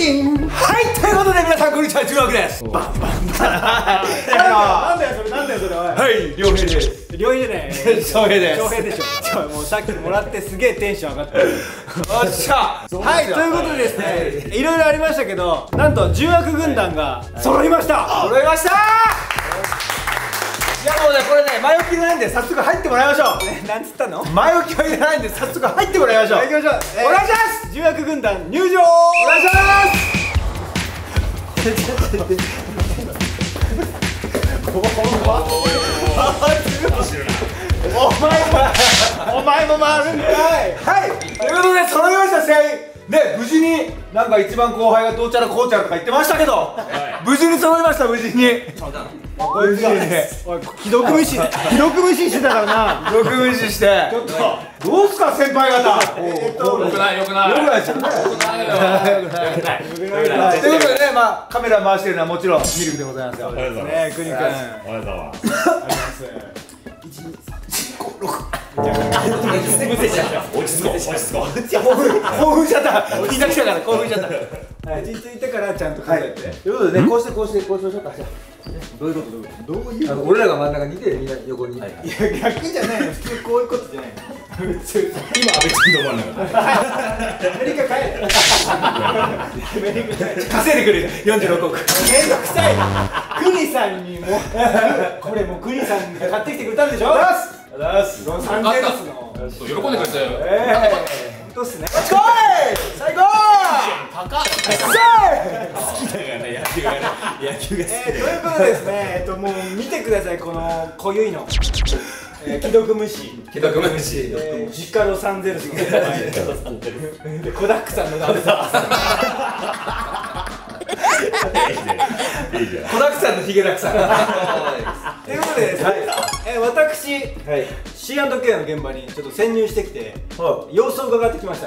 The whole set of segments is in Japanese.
キン。はい、ということで皆さんこんにちは、中学です。バンバンバン。 なんだよそれ、なんだよそれ。 はい、良平です。 良平ね。 翔平です。 翔平でしょ。もうさっきもらってすげえテンション上がった。よっしゃ。 はい、ということでですね、いろいろありましたけど、なんと重悪軍団が揃いました。 揃いました。いやもうね、これね、前置きがないんで早速入ってもらいましょう。 なんつったの？ 前置きはいらないんで早速入ってもらいましょう。 行きましょう。 お願いします。 重悪軍団入場。 お願いします。お前も回るんかい。はい、ということで揃いました、全員ね。無事になんか一番後輩がどうちゃらこうちゃらとか言ってましたけど、無事に揃いました。無事に無事に既読無視してたからな。 既読無視して、ちょっとどうすか先輩方。 よくないよくないよくないですよね。ということでね、まあカメラ回してるのはもちろんミルクでございますよ。 ありがとうございねえ、くにくん。 ます。ありがとうございます。落ち着こう、落ち着こう。 興奮しちゃった。聞いた来たから興奮しちゃった。 落ち着いてからちゃんと数えて。 ということでね、こうしましょうか。どういうこと？どういう？俺らが真ん中にいて、みんな横に。いや逆じゃないの。普通こういうことじゃないの。 今、安倍ちゃんと思わなかった。 アメリカ帰れ。 稼いでくれる。46億。 めんどくさい。クニさんにもこれもうクニさんが買ってきてくれたんでしょ。ロサンゼルスの。 喜んでくれて。 本当っすね。 最高。 高っ。好きだからね、野球がね。野球が好きということでですね、もう見てください、この濃ゆいの。既読無視。 既読無視。 実家ロサンゼルスのでコダックさんのダンサいいじゃん。 子だくさんのヒゲだくさん。 ということでですね、私 C&K の現場にちょっと潜入してきて様子を伺ってきました。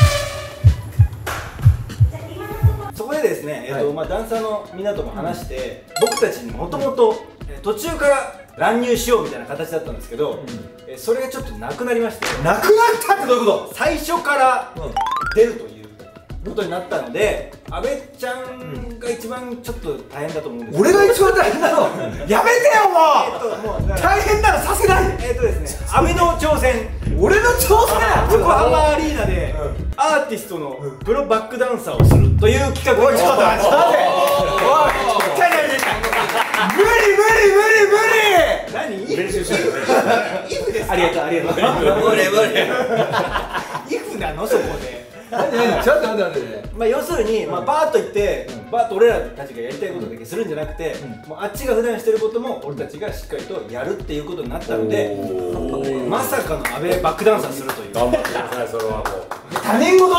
そこでですね、ダンサーのみんなとも話して、僕たちにもともと途中から乱入しようみたいな形だったんですけど、それがちょっとなくなりまして。 なくなったってどういうこと？ 最初から出るということになったので、阿部ちゃんが一番ちょっと大変だと思うんですけど。 俺が一番大変なの？やめてよもう。大変なのさせない。 ですね、阿部の挑戦。 俺の挑戦？ 横浜アリーナでアーティストのプロバックダンサーをするという企画を。 ちょっと待って。おい、無理。 何？ 練習してる。 イフですか？ ありがとう。 無理。 イフなのそこで。 ちょっと待って。 まあ要するにバーッと言ってバーッと俺らたちがやりたいことだけするんじゃなくて、もうあっちが普段してることも俺たちがしっかりとやるっていうことになったので、まさかの阿部バックダンサーするという。 頑張ってください、それはもう。 他人事。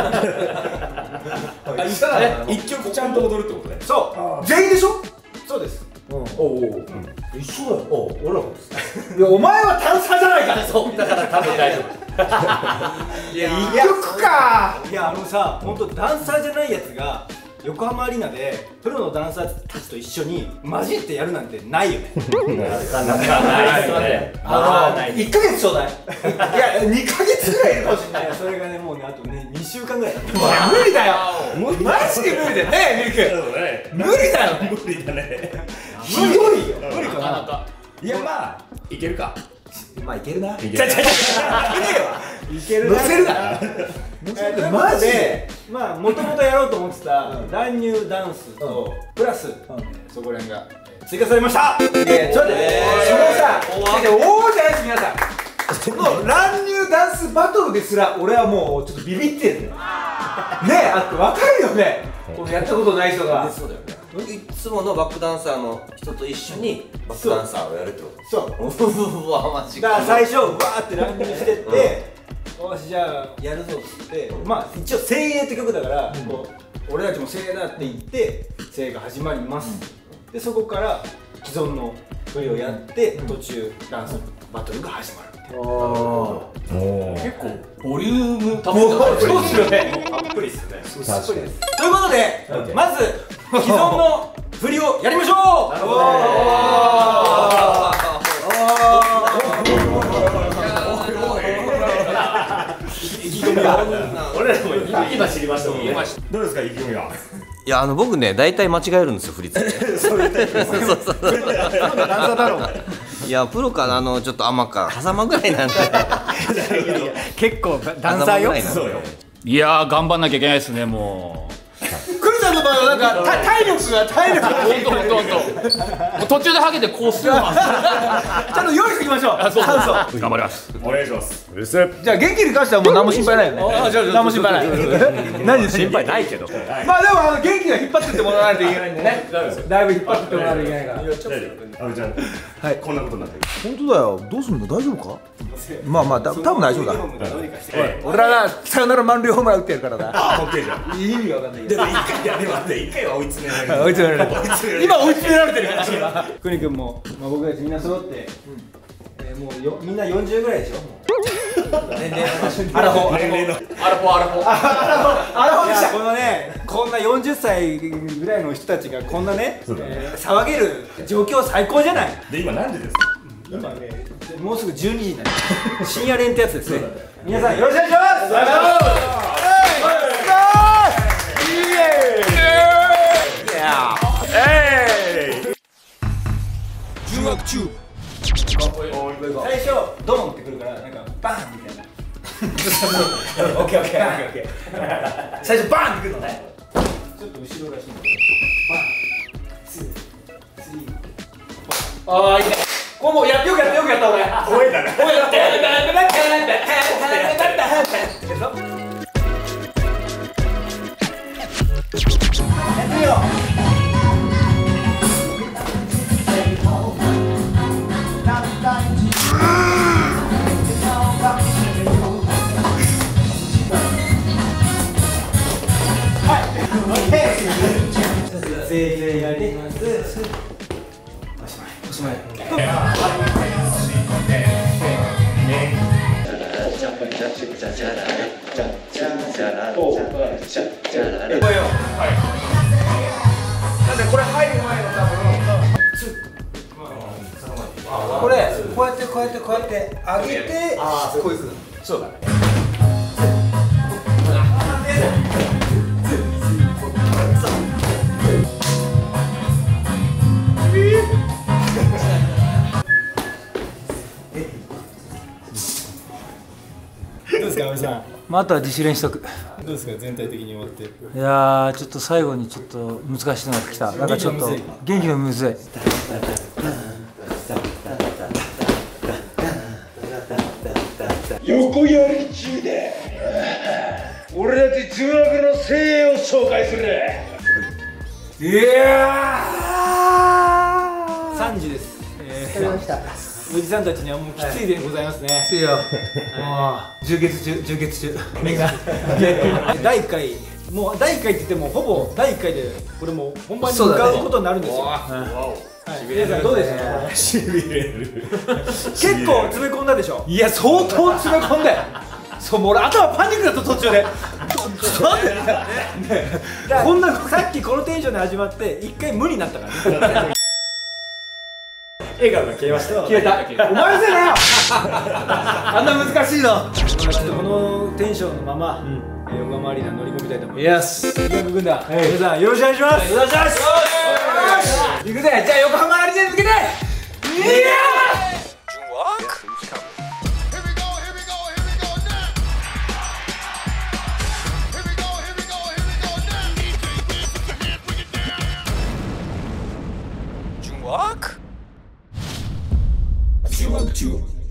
一曲ちゃんと踊るってことね。 そう。 全員でしょ？ そうです。 一緒だよ。俺らもです。いやお前はダンサーじゃないから。 そう、だから多分大丈夫。 いや一曲か。 いやさ、本当ダンサーじゃないやつが横浜アリーナでプロのダンサーたちと一緒に混じってやるなんてないよね。 なかなかないよね。 1ヶ月ちょうだい。いや2ヶ月ぐらいいるかもしれない。 それがね、もうね、あとね2週間ぐらいだった。 無理だよ。マジで無理だよね、ミルク。無理だよ。 無理だね。 ひどいよ。 無理かな。 いや、まあいけるか。 まあいけるな。 いける。 いけるな。 乗せるな。 マジで、まあもともとやろうと思ってた乱入ダンスとプラスそこら辺が追加されました。 ちょっと待って、そのさ、おーじゃないです皆さん。その乱入ダンスバトルですら俺はもうちょっとビビってるね。あって分かるよね。このやったことない人が。 そうだよね。いつものバックダンサーの人と一緒にバックダンサーをやるってこと。 そう。 うわ、マジだか。 から最初わーって乱入してって、よしじゃあやるぞっつって、まあ一応精鋭って曲だからこう俺たちも精鋭だって言って精鋭が始まります。でそこから既存の振りをやって途中ダンスバトルが始まる。 結構ボリュームたっぷり。 そうですよね。 たっぷりですね。 ということで、まず既存の振りをやりましょう。 俺俺らも今知りましたもんね。 どうですか意気込みは。 いや僕ね大体間違えるんですよ振り付け。そういうタイプ。そうそうそう。 ダンサーだろうが。 いやプロかなちょっと甘か狭間ぐらいなんで。 結構ダンサーよ。 そうよ。 いやー頑張んなきゃいけないですねもう。 クルさんの場合はなんか体力がほんと途中でハゲてこうするのはちゃんと用意していきましょう。 頑張ります。 お願いします。 じゃあ元気に関してはもう何も心配ないよね。何も心配ない。何心配ないけど。 まあでも元気が引っ張ってってもらわないといけないんでね。だいぶ引っ張ってってもらわないといけないから。 阿部ちゃん、はい、こんなことになってる。 本当だよ。どうすんの大丈夫か？まあ多分大丈夫だ。俺らがサヨナラ満塁ホームラン打ってやるからな。 オッケーじゃん。 意味がわかんない。 でも一回は追い詰められる。 追い詰められる。今追い詰められてるから。 くにくんも僕たちみんな揃ってもうみんな40ぐらいでしょ。年齢のアラフォー。 このねこんな40歳ぐらいの人たちがこんなね騒げる状況最高じゃない。 で今何時ですか。 今ねもうすぐ12時になる。深夜練ってやつですね。皆さんよろしくお願いします。 留学中。 最初ドーンってくるからなんかバーンみたいな。オッケー。最初バーンってくるのね。ちょっと後ろらしいんだけど。バーン、ツー、スリー。ああいいね。これもうよくやった俺。 声だね。 全員やります。おしまい。 これ入る前の多分。これこうやって上げてこういうふうに。そうだね。 どうですか阿部さん。 まあ、あとは自主練しとく。 どうですか全体的に終わって。 いやーちょっと最後にちょっと難しいのが来た。なんかちょっと元気がむずい。 横やり中で俺たち中学の精鋭を紹介する。いやー 3時です。おじさんたちにはもうきついでございますね。 きついよ。もう充血中目が。 第1回もう第1回って言ってもほぼ第1回でこれもう本番に向かうことになるんですよ。皆さんどうでした？ しびれる。 結構詰め込んだでしょ。 いや相当詰め込んで。そうもう俺頭パニックだった途中で。 こんなさっきこのテンションで始まって1回無になったからね。笑顔が消えました。 消えた。お前のせいだよ。あんな難しいの。 ちょっとこのテンションのまま横浜アリーナ乗り込みたいと思います。 イエス。 軍団皆さんよろしくお願いします。 よろしくお願いします。行くぜ。じゃあ横浜アリーナに向けて。いや Jung Walk?